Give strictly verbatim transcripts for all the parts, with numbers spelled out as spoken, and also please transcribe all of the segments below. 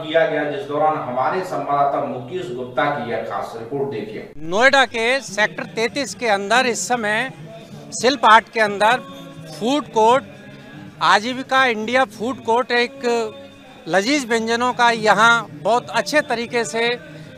किया गया, जिस दौरान हमारे संवाददाता मुकेश गुप्ता की यह खास रिपोर्ट देखिए। नोएडा के सेक्टर तैंतीस के अंदर इस समय शिल्प हाट के अंदर food court, Aajeevika India food court, एक लजीज व्यंजनों का यहाँ बहुत अच्छे तरीके से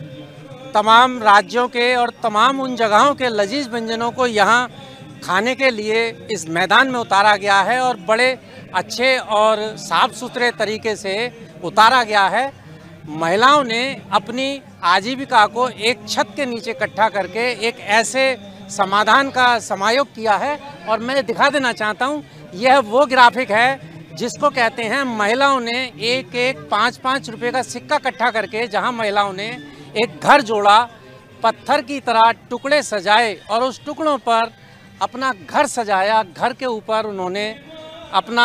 तमाम राज्यों के और तमाम उन जगहों के लजीज व्यंजनों को यहाँ खाने के लिए इस मैदान में उतारा गया है और बड़े अच्छे और साफ सुथरे तरीके से उतारा गया है। महिलाओं ने अपनी आजीविका को एक छत के नीचे इकट्ठा करके एक ऐसे समाधान का समायोग किया है और मैं दिखा देना चाहता हूँ, यह वो ग्राफिक है जिसको कहते हैं महिलाओं ने एक एक पाँच पाँच रुपये का सिक्का इकट्ठा करके, जहाँ महिलाओं ने एक घर जोड़ा, पत्थर की तरह टुकड़े सजाए और उस टुकड़ों पर अपना घर सजाया। घर के ऊपर उन्होंने अपना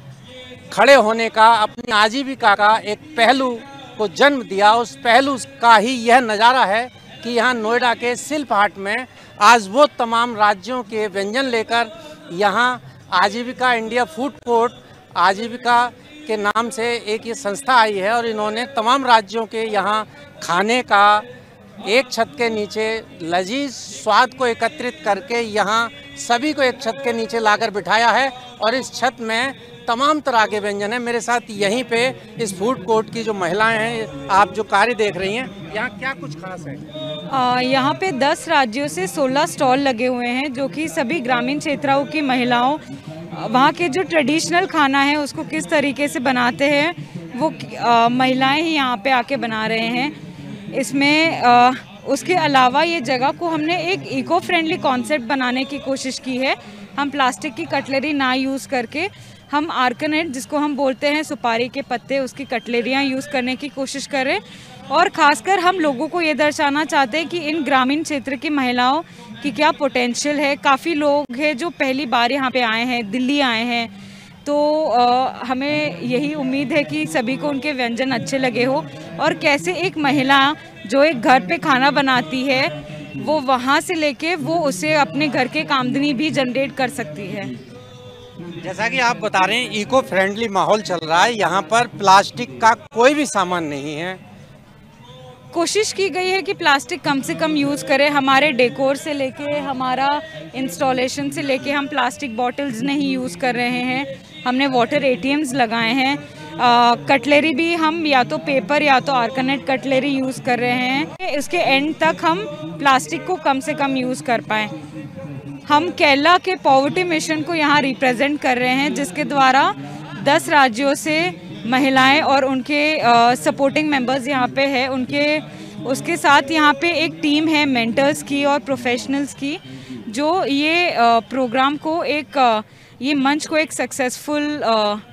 खड़े होने का, अपनी आजीविका का एक पहलू को जन्म दिया। उस पहलू का ही यह नज़ारा है कि यहाँ नोएडा के शिल्प हाट में आज वो तमाम राज्यों के व्यंजन लेकर यहाँ आजीविका इंडिया फूड कोर्ट, आजीविका के नाम से एक ये संस्था आई है और इन्होंने तमाम राज्यों के यहाँ खाने का एक छत के नीचे लजीज स्वाद को एकत्रित करके यहाँ सभी को एक छत के नीचे लाकर बिठाया है और इस छत में तमाम तरह के व्यंजन हैं। मेरे साथ यहीं पे इस फूड कोर्ट की जो महिलाएं हैं, आप जो कार्य देख रही हैं, यहाँ क्या कुछ खास है? आ, यहाँ पे दस राज्यों से सोलह स्टॉल लगे हुए हैं जो कि सभी ग्रामीण क्षेत्रों की महिलाओं वहाँ के जो ट्रेडिशनल खाना है उसको किस तरीके से बनाते हैं वो आ, महिलाएं ही यहाँ पे आके बना रहे हैं। इसमें आ, उसके अलावा ये जगह को हमने एक इको फ्रेंडली कॉन्सेप्ट बनाने की कोशिश की है। हम प्लास्टिक की कटलरी ना यूज़ करके हम आर्कनेट, जिसको हम बोलते हैं सुपारी के पत्ते, उसकी कटलरियाँ यूज़ करने की कोशिश करें। और ख़ासकर हम लोगों को ये दर्शाना चाहते हैं कि इन ग्रामीण क्षेत्र की महिलाओं की क्या पोटेंशियल है। काफ़ी लोग हैं जो पहली बार यहाँ पे आए हैं, दिल्ली आए हैं, तो आ, हमें यही उम्मीद है कि सभी को उनके व्यंजन अच्छे लगे हो और कैसे एक महिला जो एक घर पे खाना बनाती है वो वहाँ से लेके वो उसे अपने घर के आमदनी भी जनरेट कर सकती है। जैसा कि आप बता रहे हैं, इको फ्रेंडली माहौल चल रहा है, यहाँ पर प्लास्टिक का कोई भी सामान नहीं है। कोशिश की गई है कि प्लास्टिक कम से कम यूज़ करें। हमारे डेकोर से लेके हमारा इंस्टॉलेशन से लेके हम प्लास्टिक बॉटल्स नहीं यूज़ कर रहे हैं। हमने वाटर एटीएम्स लगाए हैं। आ, कटलरी भी हम या तो पेपर या तो आर्कनेट कटलरी यूज़ कर रहे हैं। इसके एंड तक हम प्लास्टिक को कम से कम यूज़ कर पाएँ। हम केरला के पॉवर्टी मिशन को यहाँ रिप्रेजेंट कर रहे हैं, जिसके द्वारा दस राज्यों से महिलाएं और उनके सपोर्टिंग मेंबर्स यहाँ पे है। उनके उसके साथ यहाँ पे एक टीम है मेंटर्स की और प्रोफेशनल्स की, जो ये आ, प्रोग्राम को एक आ, ये मंच को एक सक्सेसफुल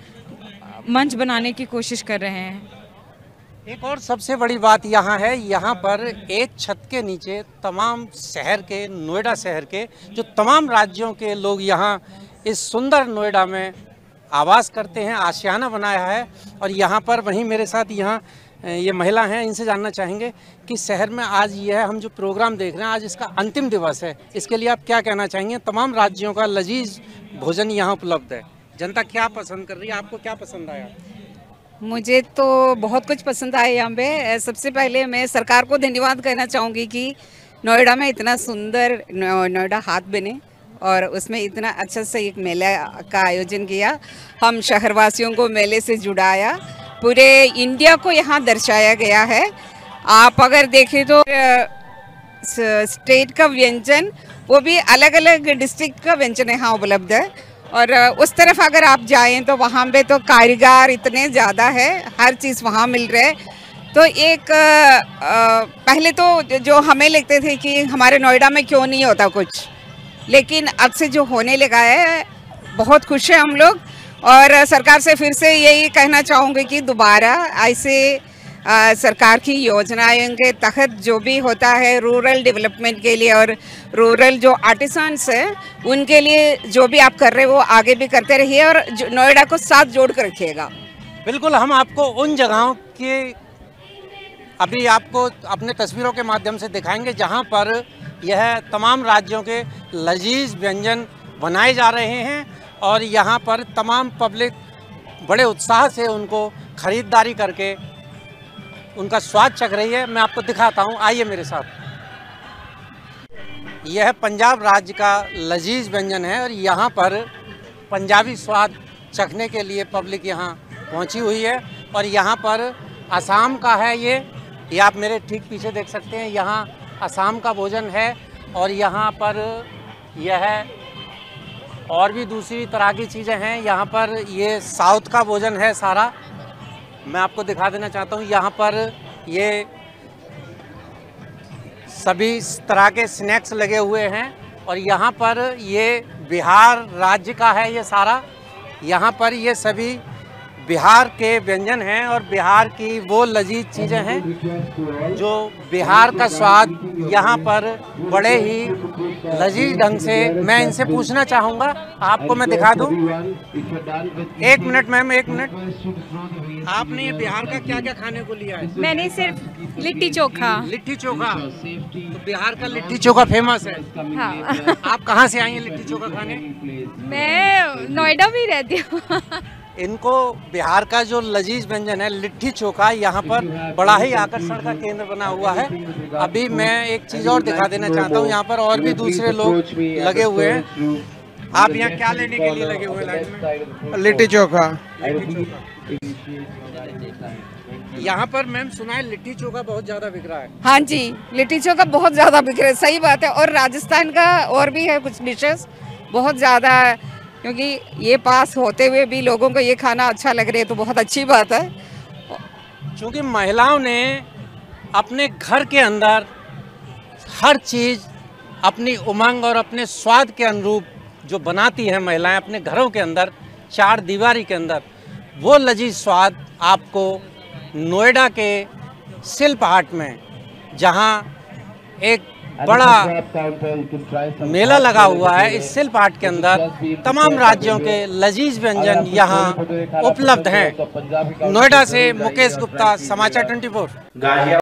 मंच बनाने की कोशिश कर रहे हैं। एक और सबसे बड़ी बात यहाँ है, यहाँ पर एक छत के नीचे तमाम शहर के, नोएडा शहर के जो तमाम राज्यों के लोग यहाँ इस सुंदर नोएडा में आवास करते हैं, आशियाना बनाया है। और यहाँ पर वहीं मेरे साथ यहाँ ये महिला हैं, इनसे जानना चाहेंगे कि शहर में आज यह हम जो प्रोग्राम देख रहे हैं, आज इसका अंतिम दिवस है, इसके लिए आप क्या कहना चाहेंगे? तमाम राज्यों का लजीज भोजन यहाँ उपलब्ध है, जनता क्या पसंद कर रही है, आपको क्या पसंद आया? मुझे तो बहुत कुछ पसंद आया यहाँ पे। सबसे पहले मैं सरकार को धन्यवाद कहना चाहूँगी कि नोएडा में इतना सुंदर नोएडा हाट बने और उसमें इतना अच्छा से एक मेला का आयोजन किया। हम शहरवासियों को मेले से जुड़ाया, पूरे इंडिया को यहाँ दर्शाया गया है। आप अगर देखें तो स्टेट का व्यंजन, वो भी अलग अलग डिस्ट्रिक्ट का व्यंजन यहाँ उपलब्ध है। और उस तरफ अगर आप जाएं तो वहाँ पे तो कारीगर इतने ज़्यादा है, हर चीज़ वहाँ मिल रहा है। तो एक आ, पहले तो जो हमें लगते थे कि हमारे नोएडा में क्यों नहीं होता कुछ, लेकिन अब से जो होने लगा है बहुत खुश है हम लोग। और सरकार से फिर से यही कहना चाहूँगी कि दोबारा ऐसे आ, सरकार की योजनाओं के तहत जो भी होता है रूरल डेवलपमेंट के लिए और रूरल जो आर्टिसंस हैं उनके लिए जो भी आप कर रहे हो वो आगे भी करते रहिए और नोएडा को साथ जोड़ कर रखिएगा। बिल्कुल, हम आपको उन जगहों के अभी आपको अपने तस्वीरों के माध्यम से दिखाएंगे जहां पर यह तमाम राज्यों के लजीज व्यंजन बनाए जा रहे हैं और यहां पर तमाम पब्लिक बड़े उत्साह से उनको ख़रीदारी करके उनका स्वाद चख रही है। मैं आपको दिखाता हूँ, आइए मेरे साथ। यह पंजाब राज्य का लजीज व्यंजन है और यहाँ पर पंजाबी स्वाद चखने के लिए पब्लिक यहाँ पहुँची हुई है। और यहाँ पर असम का है ये ये आप मेरे ठीक पीछे देख सकते हैं, यहाँ असम का भोजन है। और यहाँ पर यह और भी दूसरी तरह की चीज़ें हैं। यहाँ पर ये साउथ का भोजन है सारा। मैं आपको दिखा देना चाहता हूँ, यहाँ पर ये सभी तरह के स्नैक्स लगे हुए हैं। और यहाँ पर ये बिहार राज्य का है ये सारा। यहाँ पर ये सभी बिहार के व्यंजन हैं और बिहार की वो लजीज चीज़ें हैं जो बिहार का स्वाद यहाँ पर बड़े ही लजीज ढंग से, मैं इनसे पूछना चाहूँगा, आपको मैं दिखा दूँ। एक मिनट मैम, एक मिनट। आपने ये बिहार का क्या क्या खाने को लिया है? मैंने सिर्फ लिट्टी चोखा। लिट्टी चोखा, तो बिहार का लिट्टी चोखा फेमस है। हाँ। आप कहाँ से आई हैं लिट्टी चोखा खाने? मैं नोएडा में रहती हूँ। इनको बिहार का जो लजीज व्यंजन है लिट्टी चोखा यहाँ पर बड़ा ही आकर्षण का केंद्र बना हुआ है। अभी मैं एक चीज़ और दिखा देना चाहता हूँ, यहाँ पर और भी दूसरे लोग लगे हुए हैं। आप यहाँ क्या लेने के लिए लगे हुए लाइन में? लिट्टी चोखा। यहाँ पर मैम सुना है लिट्टी चोखा बहुत ज़्यादा बिक रहा है। हाँ जी, लिट्टी चोखा बहुत ज़्यादा बिक रहा है, सही बात है। और राजस्थान का और भी है कुछ डिशेस बहुत ज़्यादा, क्योंकि ये पास होते हुए भी लोगों को ये खाना अच्छा लग रहा है तो बहुत अच्छी बात है। क्योंकि महिलाओं ने अपने घर के अंदर हर चीज़ अपनी उमंग और अपने स्वाद के अनुरूप जो बनाती हैं महिलाएं अपने घरों के अंदर, चार दीवारी के अंदर, वो लजीज स्वाद आपको नोएडा के शिल्प हाट में, जहां एक बड़ा मेला लगा हुआ है, इस शिल्प हाट के अंदर तमाम राज्यों के लजीज व्यंजन यहाँ उपलब्ध हैं। नोएडा से मुकेश गुप्ता, समाचार चौबीस।